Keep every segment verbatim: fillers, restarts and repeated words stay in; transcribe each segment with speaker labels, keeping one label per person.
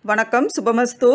Speaker 1: வணக்கம், சுபமஸ்து.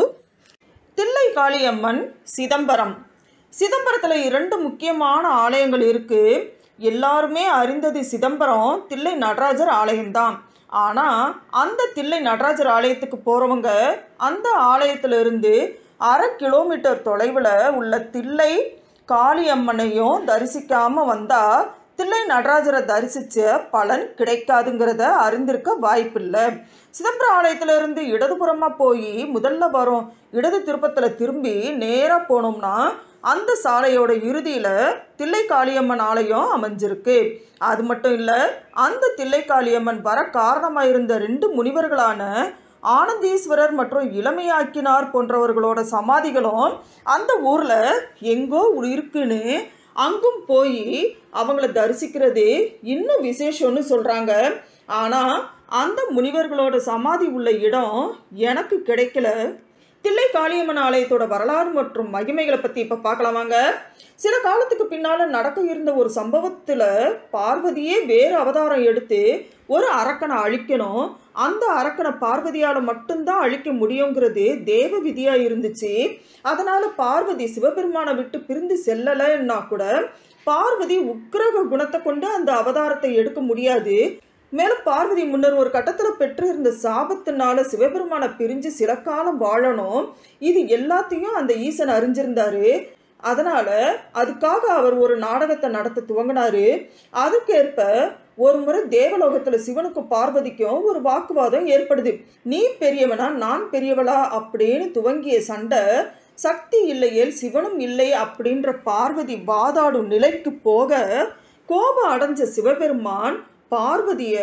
Speaker 1: தில்லை காளியம்மன் சிதம்பரம். சிதம்பரத்தில் இரண்டு முக்கியமான ஆலயங்கள் இருக்குது. எல்லாருமே அறிந்தது சிதம்பரம் தில்லை நடராஜர் ஆலயம்தான். ஆனால் அந்த தில்லை நடராஜர் ஆலயத்துக்கு போகிறவங்க அந்த ஆலயத்திலிருந்து அரை கிலோமீட்டர் தொலைவில் உள்ள தில்லை காளியம்மனையும் தரிசிக்காமல் வந்தால் தில்லை நடராஜரை தரிசித்த பலன் கிடைக்காதுங்கிறத அறிந்திருக்க வாய்ப்பில்லை. சிதம்பரம் ஆலயத்திலிருந்து இடதுபுறமாக போய் முதல்ல வரும் இடது திருப்பத்தில் திரும்பி நேராக போனோம்னா அந்த சாலையோட இறுதியில் தில்லை காளியம்மன் ஆலயம் அமைஞ்சிருக்கு. அது மட்டும் இல்லை, அந்த தில்லை காளியம்மன் வர காரணமாக இருந்த ரெண்டு முனிவர்களான ஆனந்தீஸ்வரர் மற்றும் இளமையாக்கினார் போன்றவர்களோட சமாதிகளும் அந்த ஊரில் எங்கோ இருக்குன்னு அங்கும் போய் அவங்கள தரிசிக்கிறது இன்னும் விசேஷம்னு சொல்கிறாங்க. ஆனால் அந்த முனிவர்களோட சமாதி உள்ள இடம் எனக்கு கிடைக்கல. தில்லை காளியம்மன் ஆலயத்தோட வரலாறு மற்றும் மகிமைகளை பற்றி இப்போ பார்க்கலாமாங்க. சில காலத்துக்கு பின்னால் நடக்க இருந்த ஒரு சம்பவத்தில் பார்வதியே வேறு அவதாரம் எடுத்து ஒரு அரக்கனை அழிக்கணும். அந்த அரக்கனை பார்வதியால் மட்டும்தான் அழிக்க முடியுங்கிறது தேவ விதியாக இருந்துச்சு. அதனால் பார்வதி சிவபெருமானை விட்டு பிரிந்து செல்லலைன்னா கூட பார்வதி உக்கிரக குணத்தை கொண்டு அந்த அவதாரத்தை எடுக்க முடியாது. மேலும் பார்வதி முன்னர் ஒரு கட்டத்தில் பெற்று இருந்த சாபத்தினால சிவபெருமானை பிரிஞ்சு சில காலம் வாழணும். இது எல்லாத்தையும் அந்த ஈசன் அறிஞ்சிருந்தாரு. அதனால் அதுக்காக அவர் ஒரு நாடகத்தை நடத்த துவங்கினாரு. அதுக்கேற்ப ஒரு முறை தேவலோகத்தில் சிவனுக்கும் பார்வதிக்கும் ஒரு வாக்குவாதம் ஏற்படுது. நீ பெரியவனா நான் பெரியவளா அப்படின்னு துவங்கிய சண்டை சக்தி இல்லையேல் சிவனும் இல்லை அப்படின்ற பார்வதி வாதாடும் நிலைக்கு போக கோபம் அடைஞ்ச சிவபெருமான் பார்வதிய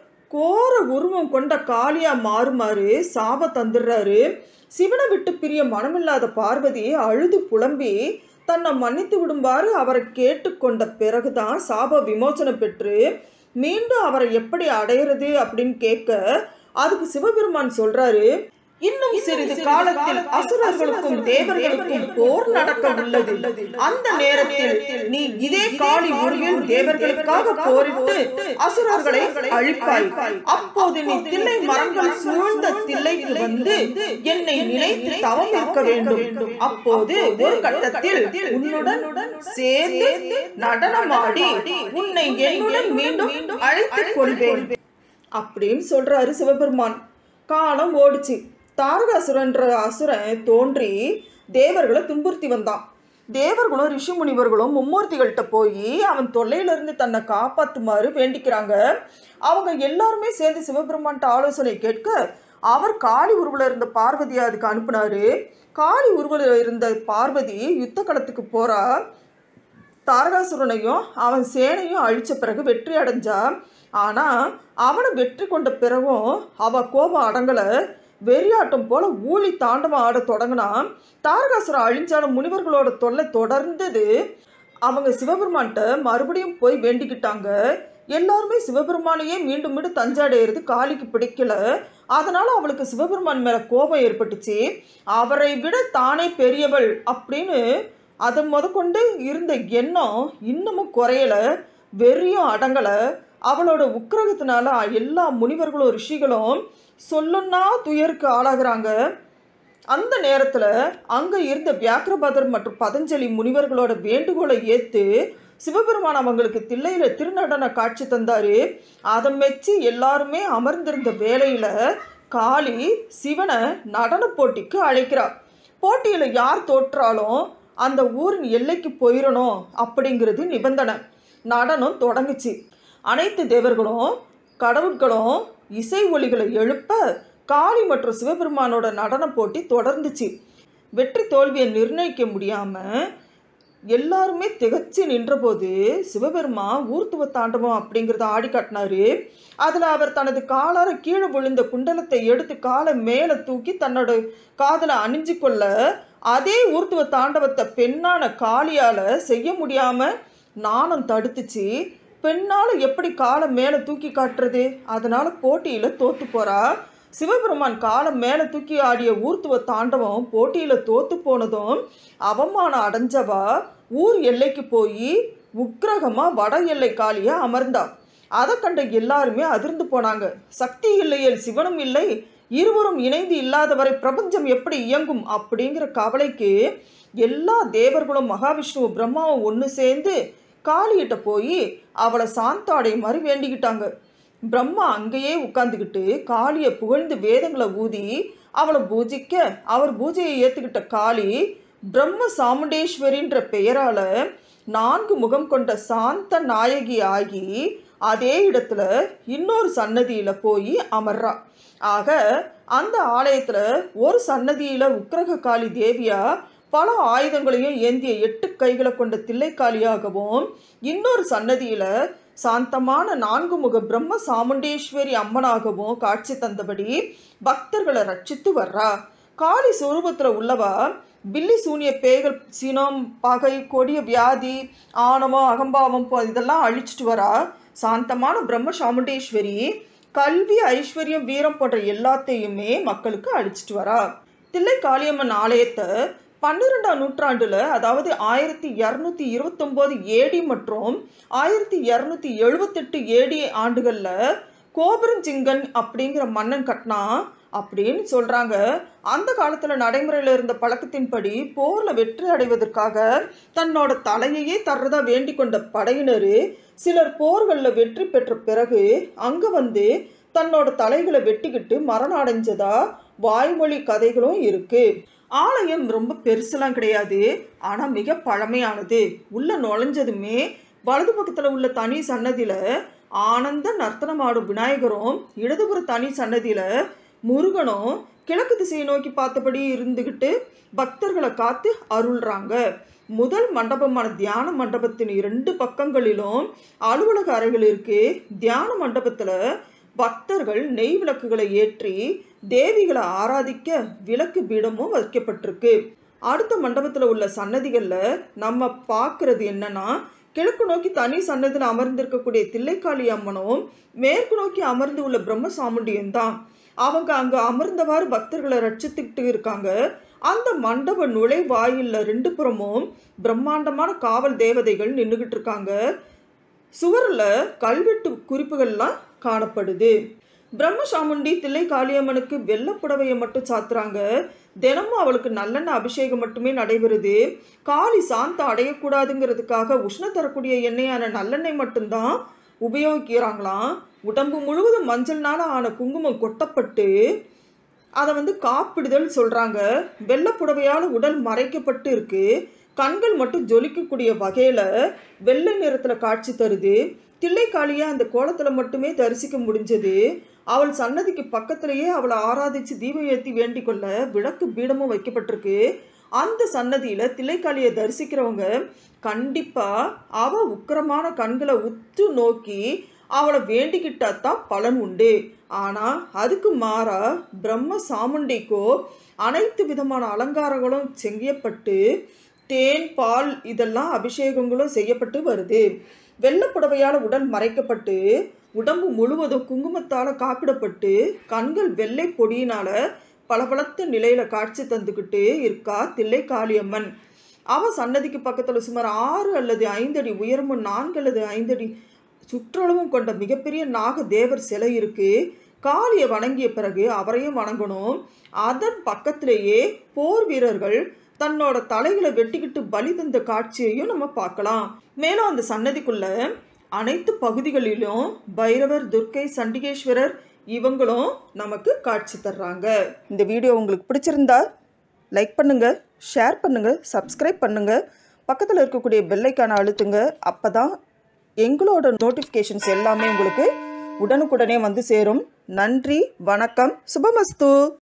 Speaker 1: கோர உருவம் கொண்ட காளியா மாறுமாறு சாப தந்துடுறாரு. சிவனை விட்டு பிரிய மனமில்லாத பார்வதி அழுது புலம்பி தன்னை மன்னித்து விடும்பாறு அவரை கேட்டுக்கொண்ட பிறகுதான் சாப விமோசனம் பெற்று மீண்டும் அவரை எப்படி அடையிறது அப்படின்னு கேட்க அதுக்கு சிவபெருமான் சொல்றாரு, இன்னும் சிறிது காலத்தில் அசுரர்களுக்கும் தேவர்களுக்கும் போர் நடக்க உள்ளது. அந்த நேரத்தில் நீ இதே காளி உருவில் தேவர்களுக்காக போரிட்டு அசுரர்களை அழிப்பாய். அப்போது நீ தில்லை மரங்கள் சூழ்ந்த தில்லைக்கு வந்து என்னை நினைத்து தவம் இருக்க வேண்டும். அப்போது ஒரு கட்டத்தில் உன்னுடன் சேர்ந்து நடனமாடி உன்னை என்னுடன் மீண்டும் அழைத்துக் கொள்வேன் அப்படின்னு சொல்றாரு சிவபெருமான். காலம் ஓடிச்சு. தாரகாசுரன்ற அசுரன் தோன்றி தேவர்களை துன்புறுத்தி வந்தான். தேவர்களும் ரிஷி முனிவர்களும் மும்மூர்த்திகள்கிட்ட போய் அவன் தொல்லையிலிருந்து தன்னை காப்பாற்றுமாறு வேண்டிக்கிறாங்க. அவங்க எல்லாருமே சேர்ந்து சிவபெருமான்கிட்ட ஆலோசனை கேட்க அவர் காளி உருவில் இருந்த பார்வதியை அதுக்கு அனுப்புனாரு. காளி உருவில் இருந்த பார்வதி யுத்த களத்துக்கு போறா. தாரகாசுரனையும் அவன் சேனையும் அழித்த பிறகு வெற்றி அடைஞ்சா. ஆனால் அவனை வெற்றி கொண்ட பிறகும் அவ கோபம் அடங்கலை. வெறியாட்டம் போல ஊழி தாண்டவம் ஆட தொடங்கினா. தாரகாசுரம் அழிஞ்சாலும் முனிவர்களோட தொல்லை தொடர்ந்தது. அவங்க சிவபெருமான்கிட்ட மறுபடியும் போய் வேண்டிக்கிட்டாங்க. எல்லாருமே சிவபெருமானையே மீண்டும் மீண்டும் தஞ்சாடையிறது காளிக்கு பிடிக்கல. அதனால அவளுக்கு சிவபெருமான் மேலே கோபம் ஏற்பட்டுச்சு. அவரை விட தானே பெரியவள் அப்படின்னு அதை முதற்கொண்டு இருந்த எண்ணம் இன்னமும் குறையலை, வெறியும் அடங்கலை. அவளோட உக்கிரகத்தினால எல்லா முனிவர்களும் ரிஷிகளும் சொல்லுன்னா துயருக்கு ஆளாகிறாங்க. அந்த நேரத்தில் அங்கே இருந்த வியாக்கிரபாதர் மற்றும் பதஞ்சலி முனிவர்களோட வேண்டுகோளை ஏற்று சிவபெருமான் அவங்களுக்கு தில்லையில் திருநடன காட்சி தந்தார். அதை மெச்சு எல்லாருமே அமர்ந்திருந்த வேளையில் காளி சிவனை நடன போட்டிக்கு அழைக்கிறார். போட்டியில் யார் தோற்றாலும் அந்த ஊரின் எல்லைக்கு போயிடணும் அப்படிங்கிறது நிபந்தனை. நடனம் தொடங்குச்சு. அனைத்து தேவர்களும் கடவுட்களும் இசை ஒலிகளை எழுப்ப காளி மற்றும் சிவபெருமானோட நடன போட்டி தொடர்ந்துச்சு. வெற்றி தோல்வியை நிர்ணயிக்க முடியாமல் எல்லாருமே திகச்சு நின்றபோது சிவபெருமான் ஊர்த்துவ தாண்டவம் அப்படிங்கிறத ஆடி காட்டினாரு. அதில் அவர் தனது காலார கீழே விழுந்த குண்டலத்தை எடுத்து காலை மேலே தூக்கி தன்னோட காதில் அணிஞ்சு கொள்ள அதே ஊர்த்துவ தாண்டவத்தை பெண்ணான காளியால் செய்ய முடியாமல் நாணம் தடுத்துச்சு. பெண்ணால் எப்படி காலை மேலே தூக்கி காட்டுறது? அதனால் போட்டியில் தோற்று போகிறா. சிவபெருமான் காலை மேலே தூக்கி ஆடிய ஊர்த்துவ தாண்டவம் போட்டியில் தோற்று போனதும் அவமானம் அடைஞ்சவா ஊர் எல்லைக்கு போய் உக்கிரகமாக வட எல்லை காளியாக அமர்ந்தா. அதை கண்ட எல்லாருமே அதிர்ந்து போனாங்க. சக்தி இல்லையேல் சிவனும் இல்லை, இருவரும் இணைந்து இல்லாதவரை பிரபஞ்சம் எப்படி இயங்கும் அப்படிங்கிற கவலைக்கு எல்லா தேவர்களும் மகாவிஷ்ணுவும் பிரம்மாவும் ஒன்று சேர்ந்து காளியிட்ட போய் அவளை சாந்தாடை மாதிரி வேண்டிக்கிட்டாங்க. பிரம்மா அங்கேயே உட்கார்ந்துக்கிட்டு காளியை புகழ்ந்து வேதங்களை ஊதி அவளை பூஜிக்க அவர் பூஜையை ஏற்றுக்கிட்ட காளி பிரம்ம சாமுண்டேஸ்வரின்ற பெயரால நான்கு முகம் கொண்ட சாந்த நாயகி ஆகி அதே இடத்துல இன்னொரு சன்னதியில போய் அமர்றா. ஆக அந்த ஆலயத்துல ஒரு சன்னதியில உக்கிரக காளி தேவியா பல ஆயுதங்களையும் ஏந்திய எட்டு கைகளை கொண்ட தில்லைக்காளியாகவும், இன்னொரு சன்னதியில சாந்தமான நான்கு முக பிரம்ம சாமுண்டேஸ்வரி அம்மனாகவும் காட்சி தந்தபடி பக்தர்களை ரட்சித்து வர்றா. காளி சொரூபத்துல உள்ளவா பில்லி சூனிய பேய்கள், சினம், பகை, கொடிய வியாதி, ஆணவம், அகம்பாவம் இதெல்லாம் அழிச்சிட்டு வரா. சாந்தமான பிரம்ம சாமுண்டேஸ்வரி கல்வி, ஐஸ்வர்யம், வீரம் போன்ற எல்லாத்தையுமே மக்களுக்கு அழிச்சிட்டு வரா. தில்லை காளியம்மன் ஆலயத்தை பன்னிரெண்டாம் நூற்றாண்டுல, அதாவது ஆயிரத்தி இரநூத்தி இருபத்தி ஒன்பது ஏடி மற்றும் ஆயிரத்தி இரநூத்தி எழுபத்தெட்டு ஏடி ஆண்டுகள்ல கோபுரஞ்சிங்கன் அப்படிங்கிற மன்னன் கட்டினா அப்படின்னு சொல்றாங்க. அந்த காலத்துல நடைமுறையில இருந்த பழக்கத்தின்படி போர்ல வெற்றி அடைவதற்காக தன்னோட தலையையே தர்றதா வேண்டிக் கொண்ட படையினர் சிலர் போர்கள்ல வெற்றி பெற்ற பிறகு அங்க வந்து தன்னோட தலைகளை வெட்டிக்கிட்டு மரணம் அடைஞ்சதா வாய்மொழி கதைகளும் இருக்கு. ஆலயம் ரொம்ப பெருசெல்லாம் கிடையாது, ஆனா மிக பழமையானது. உள்ள நுழைஞ்சதுமே வலது பக்கத்துல உள்ள தனி சன்னதியில ஆனந்த நர்த்தனமாடும் விநாயகரும், இடதுபுற தனி சன்னதியில முருகனும் கிழக்கு திசையை நோக்கி பார்த்தபடி இருந்துகிட்டு பக்தர்களை காத்து அருள்றாங்க. முதல் மண்டபமான தியான மண்டபத்தின் இரண்டு பக்கங்களிலும் அலுவலக அறைகள் இருக்கு. தியான மண்டபத்துல பக்தர்கள் நெய் விளக்குகளை ஏற்றி தேவிகளை ஆராதிக்க விளக்கு பீடமும் வைக்கப்பட்டிருக்கு. அடுத்த மண்டபத்துல உள்ள சன்னதிகள்ல நம்ம பார்க்கறது என்னன்னா, கிழக்கு நோக்கி தனி சன்னதியில் அமர்ந்திருக்கக்கூடிய தில்லைக்காளி அம்மனும் மேற்கு நோக்கி அமர்ந்து உள்ள பிரம்ம சாமுண்டியும் தான். அவங்க அங்க அமர்ந்தவாறு பக்தர்களை ரட்சித்துக்கிட்டு இருக்காங்க. அந்த மண்டப நுழைவாயில்ல ரெண்டு புறமும் பிரம்மாண்டமான காவல் தேவதைகள் நின்றுகிட்டு இருக்காங்க. சுவர்ல கல்வெட்டு குறிப்புகள்லாம் காணப்படுது. பிரம்ம சாமுண்டி தில்லை காளியம்மனுக்கு வெள்ளை புடவையை மட்டும் சாத்துறாங்க. தினமும் அவளுக்கு நல்லெண்ணெய் அபிஷேகம் மட்டுமே நடைபெறுது. காளி சாந்த அடையக்கூடாதுங்கிறதுக்காக உஷ்ண தரக்கூடிய எண்ணெயான நல்லெண்ணெய் மட்டும்தான் உபயோகிக்கிறாங்களாம். உடம்பு முழுவதும் மஞ்சள்னால ஆன குங்குமம் கொட்டப்பட்டு அதை வந்து காப்பிடுதல் சொல்றாங்க. வெள்ளை புடவையால் உடல் மறைக்கப்பட்டு இருக்கு. கண்கள் மட்டும் ஜொலிக்கக்கூடிய வகையில வெள்ளை நிறத்துல காட்சி தருது. தில்லைக்காளியை அந்த கோலத்துல மட்டுமே தரிசிக்க முடிஞ்சது. அவள் சன்னதிக்கு பக்கத்திலேயே அவளை ஆராதிச்சு தீபம் ஏற்றி வேண்டிக் கொள்ள விளக்கு பீடமும் வைக்கப்பட்டிருக்கு. அந்த சன்னதியில தில்லைக்காளியை தரிசிக்கிறவங்க கண்டிப்பா அவ உக்கிரமான கண்களை உத்து நோக்கி அவளை வேண்டிக்கிட்டாதான் பலன் உண்டு. ஆனா அதுக்கு மாறா பிரம்ம சாமுண்டிக்கோ அனைத்து விதமான அலங்காரங்களும் செய்யப்பட்டு தேன், பால் இதெல்லாம் அபிஷேகங்களும் செய்யப்பட்டு வருது. வெள்ளை புடவையால் உடல் மறைக்கப்பட்டு உடம்பு முழுவதும் குங்குமத்தால் காப்பிடப்பட்டு கண்கள் வெள்ளை பொடியினால பளபளத்த நிலையில காட்சி தந்துக்கிட்டு இருக்கா தில்லை காளியம்மன். அவ சன்னதிக்கு பக்கத்துல சுமார் ஆறு அல்லது ஐந்து அடி உயரமும் நான்கு அல்லது ஐந்து அடி சுற்றளவும் கொண்ட மிகப்பெரிய நாக தேவர் சிலை இருக்கு. காளியை வணங்கிய பிறகு அவரையும் வணங்கணும். அதன் பக்கத்திலேயே போர் வீரர்கள் தன்னோட தலைகளை வெட்டிக்கிட்டு பலி தந்த காட்சியையும் நம்ம பார்க்கலாம். மேலும் அந்த சன்னதிக்குள்ள அனைத்து பகுதிகளிலும் பைரவர், துர்க்கை, சண்டிகேஸ்வரர் இவங்களும் நமக்கு காட்சி தர்றாங்க. இந்த வீடியோ உங்களுக்கு பிடிச்சிருந்தா லைக் பண்ணுங்க, ஷேர் பண்ணுங்க, சப்ஸ்கிரைப் பண்ணுங்க, பக்கத்தில் இருக்கக்கூடிய பெல் ஐக்கானை அழுத்துங்க. அப்பதான் எங்களோட நோட்டிஃபிகேஷன்ஸ் எல்லாமே உங்களுக்கு உடனுக்குடனே வந்து சேரும். நன்றி, வணக்கம், சுபமஸ்து.